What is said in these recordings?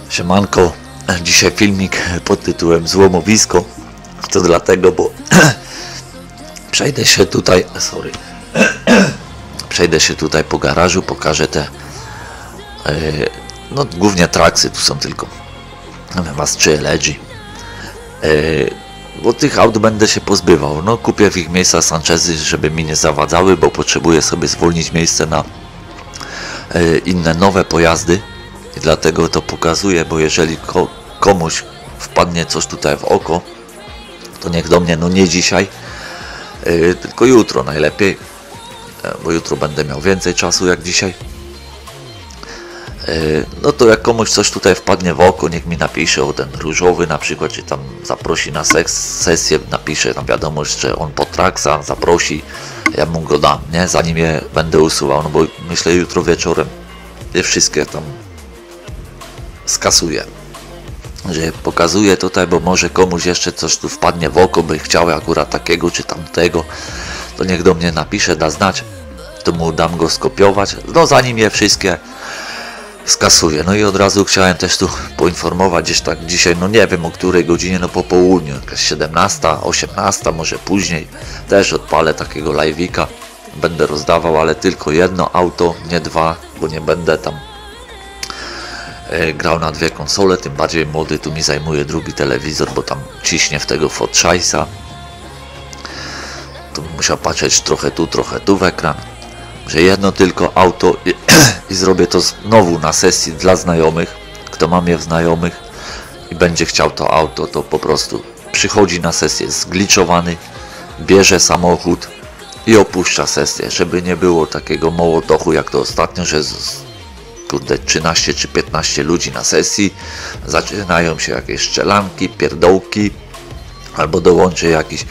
Siemanko, dzisiaj filmik pod tytułem Złomowisko. To dlatego, bo przejdę się tutaj po garażu, pokażę te no głównie traksy, tu są tylko was 3 LG, bo tych aut będę się pozbywał. No kupię w ich miejsca Sanchezy, żeby mi nie zawadzały, bo potrzebuję sobie zwolnić miejsce na inne nowe pojazdy. I dlatego to pokazuję, bo jeżeli komuś wpadnie coś tutaj w oko, to niech do mnie, no nie dzisiaj, tylko jutro najlepiej, bo jutro będę miał więcej czasu jak dzisiaj. No to jak komuś coś tutaj wpadnie w oko, niech mi napisze o ten różowy na przykład, czy tam zaprosi na sesję, napisze tam wiadomość, że on po traksa zaprosi, ja mu go dam, nie? Zanim je będę usuwał, no bo myślę jutro wieczorem je wszystkie tam skasuję, że pokazuję tutaj, bo może komuś jeszcze coś tu wpadnie w oko, by chciał akurat takiego czy tamtego, to niech do mnie napisze, da znać, to mu dam go skopiować, no zanim je wszystkie skasuję. No i od razu chciałem też tu poinformować, gdzieś tak dzisiaj, no nie wiem o której godzinie, no po południu, jakaś 17, 18, może później, też odpalę takiego live'ika, będę rozdawał, ale tylko jedno auto, nie dwa, bo nie będę tam grał na 2 konsole, tym bardziej młody tu mi zajmuje drugi telewizor, bo tam ciśnie w tego Fortscheißa. To bym musiał patrzeć trochę tu w ekran, że jedno tylko auto i zrobię to znowu na sesji dla znajomych. Kto ma mnie w znajomych i będzie chciał to auto, to po prostu przychodzi na sesję zgliczowany, bierze samochód i opuszcza sesję, żeby nie było takiego mołotochu jak to ostatnio, że kurde 13 czy 15 ludzi na sesji, zaczynają się jakieś strzelanki, pierdołki, albo dołączy jakiś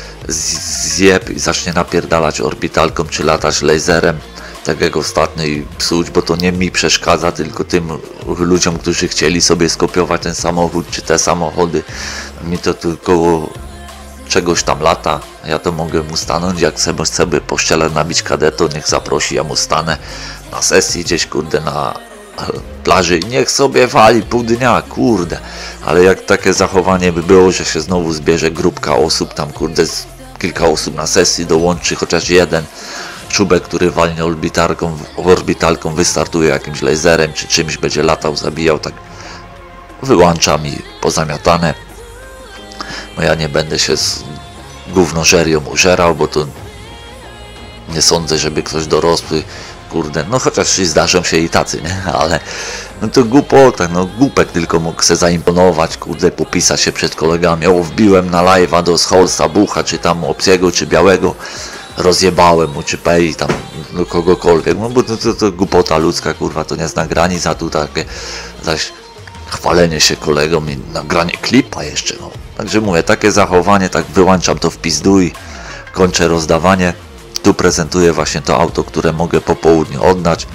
zjeb i zacznie napierdalać orbitalką czy latać laserem, tak jak ostatnio, i psuć, bo to nie mi przeszkadza, tylko tym ludziom, którzy chcieli sobie skopiować ten samochód czy te samochody. Mi to tylko czegoś tam lata, ja to mogę mu stanąć, jak sobie poszczelę nabić KD, to niech zaprosi, ja mu stanę na sesji gdzieś, kurde, na plaży i niech sobie wali pół dnia, kurde. Ale jak takie zachowanie by było, że się znowu zbierze grupka osób, tam kurde kilka osób na sesji, dołączy chociaż jeden czubek, który walnie orbitalką, wystartuje jakimś laserem czy czymś, będzie latał, zabijał, tak wyłączam i pozamiatane. No ja nie będę się z gównożerią użerał, bo to nie sądzę, żeby ktoś dorosły, kurde, no chociaż zdarzą się i tacy, nie? Ale no to głupota, no głupek tylko mógł se zaimponować, kurde, popisać się przed kolegami, o wbiłem na live'a do Scholza, Bucha, czy tam Obcego, czy Białego, rozjebałem mu, czy Pei, tam no kogokolwiek, no bo to głupota ludzka, kurwa, to nie zna granic, a tu takie zaś chwalenie się kolegom i nagranie klipa jeszcze, no. Także mówię, takie zachowanie, tak wyłączam to w pizdu i kończę rozdawanie. Tu prezentuję właśnie to auto, które mogę po południu oddać.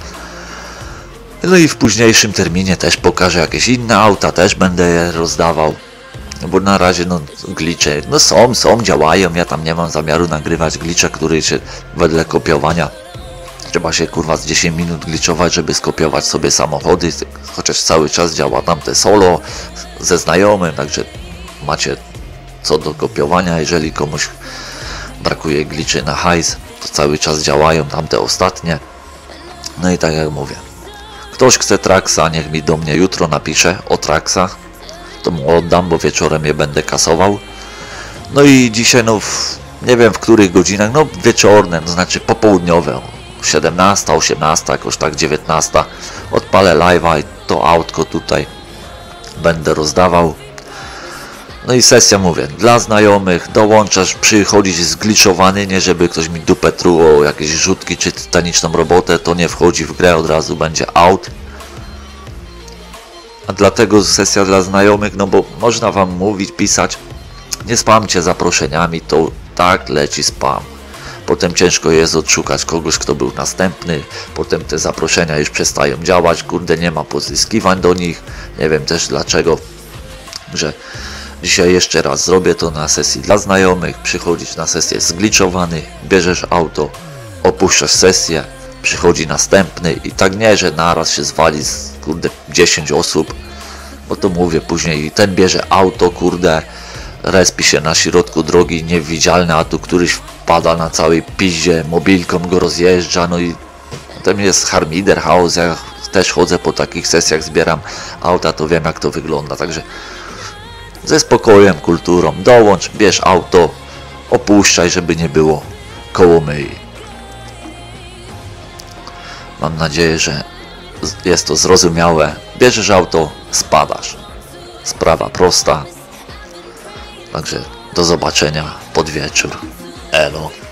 No i w późniejszym terminie też pokażę jakieś inne auta, też będę je rozdawał. No bo na razie no glicze, no są, działają, ja tam nie mam zamiaru nagrywać glicze, które się wedle kopiowania. Trzeba się kurwa z 10 minut gliczować, żeby skopiować sobie samochody, chociaż cały czas działa tam te solo ze znajomym, także macie co do kopiowania, jeżeli komuś brakuje gliczy na hajs, to cały czas działają tamte ostatnie. No i tak jak mówię, ktoś chce traksa, niech mi do mnie jutro napisze o traksach, to mu oddam, bo wieczorem je będę kasował. No i dzisiaj, no nie wiem w których godzinach, no wieczorne, to znaczy popołudniowe, 17, 18, jakoś tak 19, odpalę live'a i to autko tutaj będę rozdawał. No i sesja, mówię, dla znajomych, dołączasz, przychodzić zgliczowany, nie żeby ktoś mi dupę truł o jakieś rzutki czy tytaniczną robotę, to nie wchodzi w grę, od razu będzie out. A dlatego sesja dla znajomych, no bo można wam mówić, pisać, nie spamcie zaproszeniami, to tak leci spam. Potem ciężko jest odszukać kogoś, kto był następny, potem te zaproszenia już przestają działać, kurde, nie ma pozyskiwań do nich, nie wiem też dlaczego, że dzisiaj jeszcze raz zrobię to na sesji dla znajomych, przychodzisz na sesję zgliczowany, bierzesz auto, opuszczasz sesję, przychodzi następny i tak nie, że naraz się zwali z kurde 10 osób, Bo to mówię później, ten bierze auto, kurde, respi się na środku drogi, niewidzialny, a tu któryś wpada na całej piździe, mobilką go rozjeżdża, no i potem jest harmider, chaos. Ja też chodzę po takich sesjach, zbieram auta, to wiem jak to wygląda, także ze spokojem, kulturą, dołącz, bierz auto, opuszczaj, żeby nie było kołomyi. Mam nadzieję, że jest to zrozumiałe. Bierzesz auto, spadasz. Sprawa prosta. Także do zobaczenia pod wieczór. Elo.